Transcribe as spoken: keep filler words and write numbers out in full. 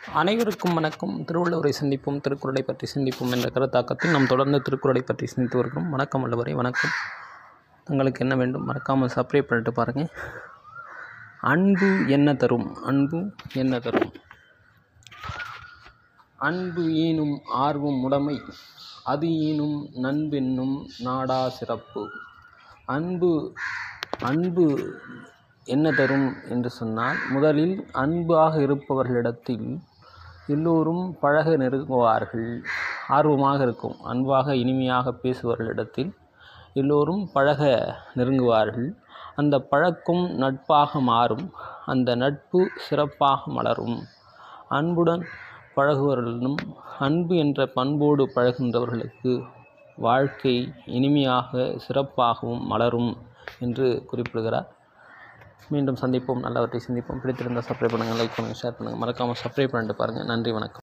அனைவருக்கும் வணக்கம். திருவள்ளுவரை சிந்திப்போம், திருக்குறளை பற்றி சிந்திப்போம் என்ற கருத்தாக்கத்தில் நாம் தொடர்ந்து திருக்குறளை பற்றி சிந்தித்து வருகிறோம். வணக்கம் வள்ளுவரை, வணக்கம். உங்களுக்கு என்ன வேண்டும் மறக்காமல் சப்ஸ்கிரைப் பண்ணிட்டு பாருங்கள். அன்பு என்ன தரும்? அன்பு என்ன தரும்? அன்பு ஈனும் ஆர்வம் உடைமை, அது ஈனும் நண்பென்னும் நாடா சிறப்பு. அன்பு அன்பு என்ன தரும் என்று சொன்னால், முதலில் அன்பாக இருப்பவர்களிடத்தில் எல்லோரும் பழக நெருங்குவார்கள். ஆர்வமாக இருக்கும். அன்பாக இனிமையாக பேசுபவர்களிடத்தில் எல்லோரும் பழக நெருங்குவார்கள். அந்த பழக்கம் நட்பாக மாறும். அந்த நட்பு சிறப்பாக மலரும். அன்புடன் பழகுவர்களும் அன்பு என்ற பண்போடு பழகின்றவர்களுக்கு வாழ்க்கை இனிமையாக சிறப்பாகவும் மலரும் என்று குறிப்பிடுகிறார். மீண்டும் சந்திப்போம், நல்லவற்றை சிந்திப்போம். பிடித்திருந்தால் சப்ஸ்கிரைப் பண்ணுங்கள், லைக் பண்ணுங்கள், ஷேர் பண்ணுங்கள். மறக்காமல் சப்ஸ்கிரைப் பண்ணிட்டு பாருங்கள். நன்றி, வணக்கம்.